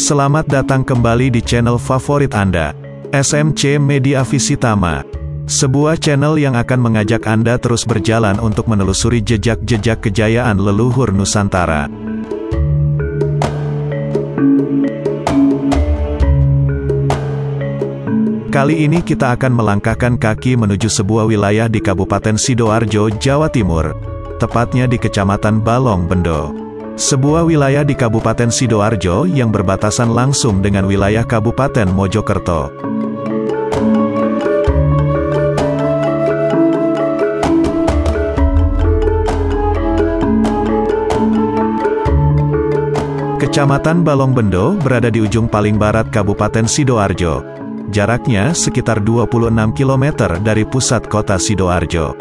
Selamat datang kembali di channel favorit Anda, SMC Media Visitama. Sebuah channel yang akan mengajak Anda terus berjalan untuk menelusuri jejak-jejak kejayaan leluhur Nusantara. Kali ini kita akan melangkahkan kaki menuju sebuah wilayah di Kabupaten Sidoarjo, Jawa Timur, tepatnya di Kecamatan Balong Bendo. Sebuah wilayah di Kabupaten Sidoarjo yang berbatasan langsung dengan wilayah Kabupaten Mojokerto. Kecamatan Balong Bendo berada di ujung paling barat Kabupaten Sidoarjo. Jaraknya sekitar 26 km dari pusat kota Sidoarjo.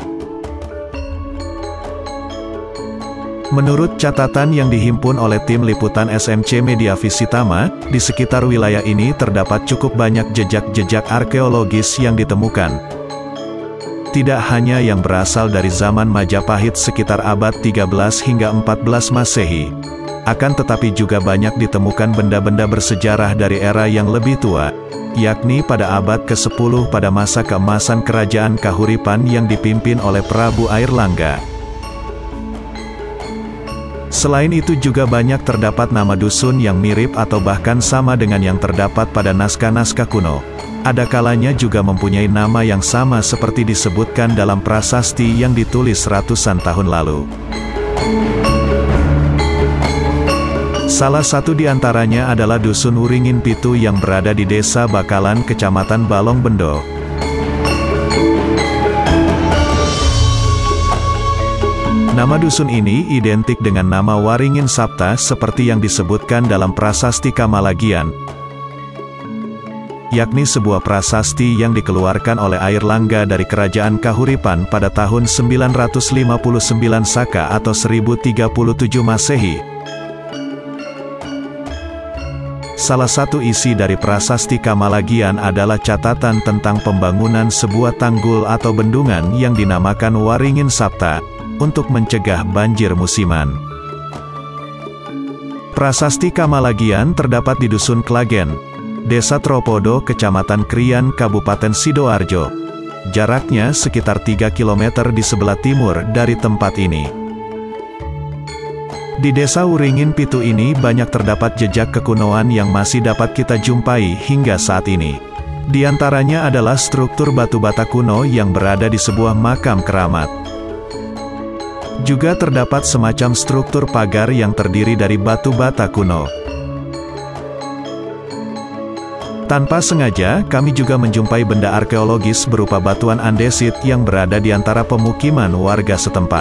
Menurut catatan yang dihimpun oleh tim liputan SMC Media Visitama, di sekitar wilayah ini terdapat cukup banyak jejak-jejak arkeologis yang ditemukan. Tidak hanya yang berasal dari zaman Majapahit sekitar abad 13 hingga 14 Masehi, akan tetapi juga banyak ditemukan benda-benda bersejarah dari era yang lebih tua, yakni pada abad ke-10 pada masa keemasan Kerajaan Kahuripan yang dipimpin oleh Prabu Airlangga. Selain itu juga banyak terdapat nama dusun yang mirip atau bahkan sama dengan yang terdapat pada naskah-naskah kuno. Ada kalanya juga mempunyai nama yang sama seperti disebutkan dalam prasasti yang ditulis ratusan tahun lalu. Salah satu di antaranya adalah Dusun Wuringin Pitu yang berada di Desa Bakalan, Kecamatan Balong Bendo. Nama dusun ini identik dengan nama Waringin Sapta seperti yang disebutkan dalam prasasti Kamalagian, yakni sebuah prasasti yang dikeluarkan oleh Airlangga dari Kerajaan Kahuripan pada tahun 959 Saka atau 1037 Masehi. Salah satu isi dari prasasti Kamalagian adalah catatan tentang pembangunan sebuah tanggul atau bendungan yang dinamakan Waringin Sapta, untuk mencegah banjir musiman. Prasasti Kamalagian terdapat di Dusun Klagen, Desa Tropodo, Kecamatan Krian, Kabupaten Sidoarjo. Jaraknya sekitar 3 km di sebelah timur dari tempat ini. Di Desa Wuringin Pitu ini banyak terdapat jejak kekunoan yang masih dapat kita jumpai hingga saat ini. Di antaranya adalah struktur batu bata kuno yang berada di sebuah makam keramat. Juga terdapat semacam struktur pagar yang terdiri dari batu bata kuno. Tanpa sengaja, kami juga menjumpai benda arkeologis berupa batuan andesit yang berada di antara pemukiman warga setempat.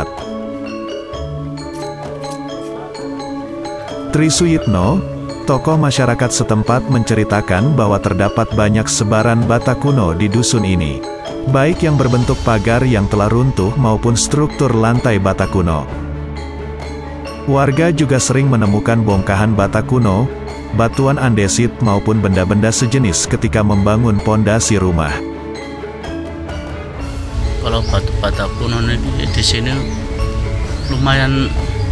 Tri Suyitno, tokoh masyarakat setempat, menceritakan bahwa terdapat banyak sebaran bata kuno di dusun ini, baik yang berbentuk pagar yang telah runtuh maupun struktur lantai bata kuno. Warga juga sering menemukan bongkahan bata kuno, batuan andesit maupun benda-benda sejenis ketika membangun pondasi rumah. Kalau batu bata kuno di sini lumayan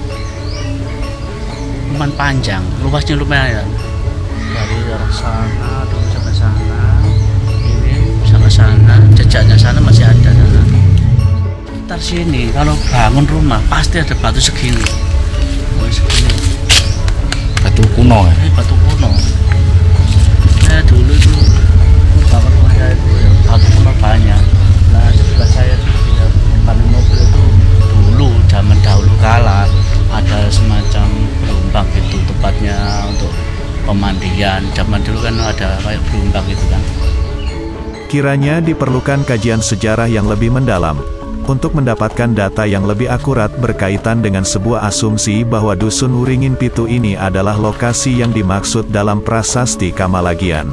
panjang, luasnya lumayan. Dari arah sana terus sampai sana. Sampai sana, jejaknya sana masih ada sana. Sekitar sini, kalau bangun rumah pasti ada batu segini. Segini. Batu kuno ya? Batu kuno. Saya dulu itu bangun rumah saya itu ya, batu kuno banyak. Nah sebelah saya di depan mobil itu dulu zaman dahulu kala ada semacam berumbang gitu, tempatnya untuk pemandian. Zaman dulu kan ada kayak berumbang gitu kan. Kiranya diperlukan kajian sejarah yang lebih mendalam, untuk mendapatkan data yang lebih akurat berkaitan dengan sebuah asumsi bahwa Dusun Wuringin Pitu ini adalah lokasi yang dimaksud dalam prasasti Kamalagian.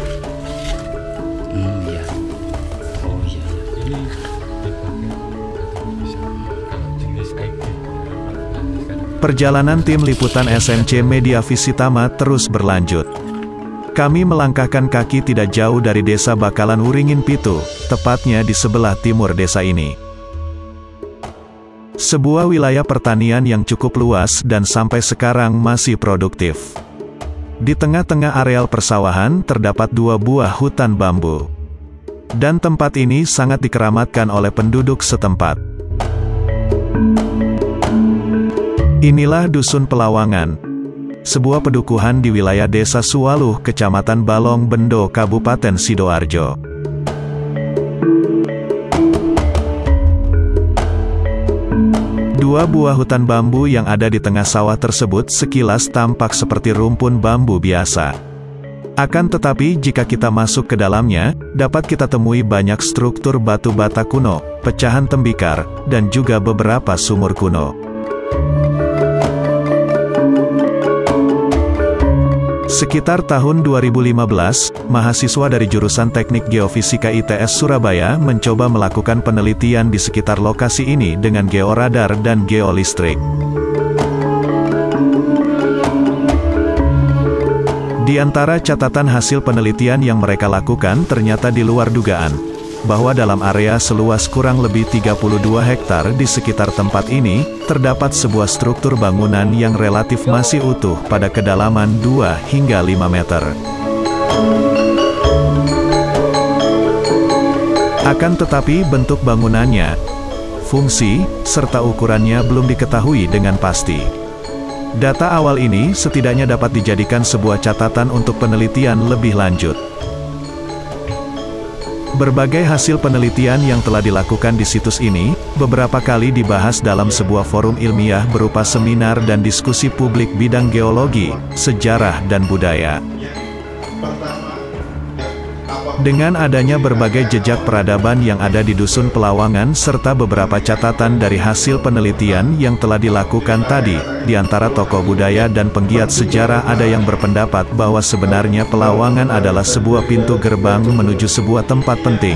Perjalanan tim liputan SMC Media Visitama terus berlanjut. Kami melangkahkan kaki tidak jauh dari Desa Bakalan Wuringin Pitu, tepatnya di sebelah timur desa ini. Sebuah wilayah pertanian yang cukup luas dan sampai sekarang masih produktif. Di tengah-tengah areal persawahan terdapat 2 buah hutan bambu. Dan tempat ini sangat dikeramatkan oleh penduduk setempat. Inilah Dusun Pelawangan, sebuah pedukuhan di wilayah Desa Suwaluh, Kecamatan Balong Bendo, Kabupaten Sidoarjo. Dua buah hutan bambu yang ada di tengah sawah tersebut sekilas tampak seperti rumpun bambu biasa. Akan tetapi jika kita masuk ke dalamnya, dapat kita temui banyak struktur batu bata kuno, pecahan tembikar, dan juga beberapa sumur kuno. Sekitar tahun 2015, mahasiswa dari jurusan Teknik Geofisika ITS Surabaya mencoba melakukan penelitian di sekitar lokasi ini dengan georadar dan geolistrik. Di antara catatan hasil penelitian yang mereka lakukan ternyata di luar dugaan, bahwa dalam area seluas kurang lebih 32 hektar di sekitar tempat ini, terdapat sebuah struktur bangunan yang relatif masih utuh pada kedalaman 2 hingga 5 meter. Akan tetapi bentuk bangunannya, fungsi, serta ukurannya belum diketahui dengan pasti. Data awal ini setidaknya dapat dijadikan sebuah catatan untuk penelitian lebih lanjut. Berbagai hasil penelitian yang telah dilakukan di situs ini, beberapa kali dibahas dalam sebuah forum ilmiah berupa seminar dan diskusi publik bidang geologi, sejarah dan budaya. Dengan adanya berbagai jejak peradaban yang ada di Dusun Pelawangan serta beberapa catatan dari hasil penelitian yang telah dilakukan tadi, di antara tokoh budaya dan penggiat sejarah ada yang berpendapat bahwa sebenarnya Pelawangan adalah sebuah pintu gerbang menuju sebuah tempat penting.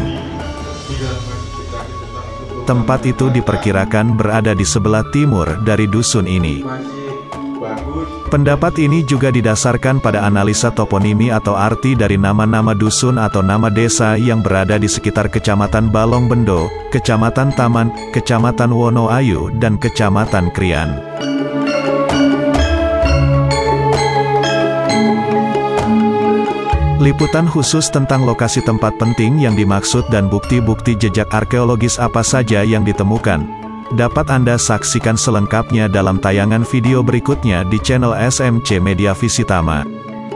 Tempat itu diperkirakan berada di sebelah timur dari dusun ini. Pendapat ini juga didasarkan pada analisa toponimi atau arti dari nama-nama dusun atau nama desa yang berada di sekitar Kecamatan Balong Bendo, Kecamatan Taman, Kecamatan Wonoayu, dan Kecamatan Krian. Liputan khusus tentang lokasi tempat penting yang dimaksud dan bukti-bukti jejak arkeologis apa saja yang ditemukan, dapat Anda saksikan selengkapnya dalam tayangan video berikutnya di channel SMC Media Visitama.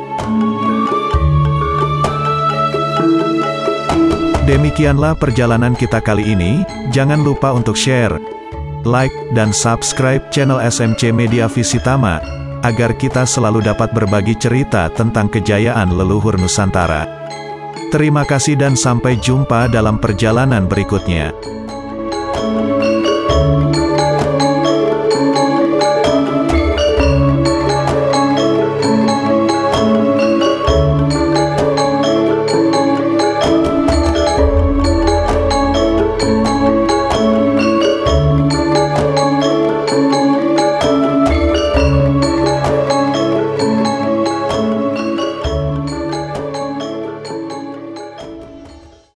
Demikianlah perjalanan kita kali ini, jangan lupa untuk share, like, dan subscribe channel SMC Media Visitama, agar kita selalu dapat berbagi cerita tentang kejayaan leluhur Nusantara. Terima kasih dan sampai jumpa dalam perjalanan berikutnya.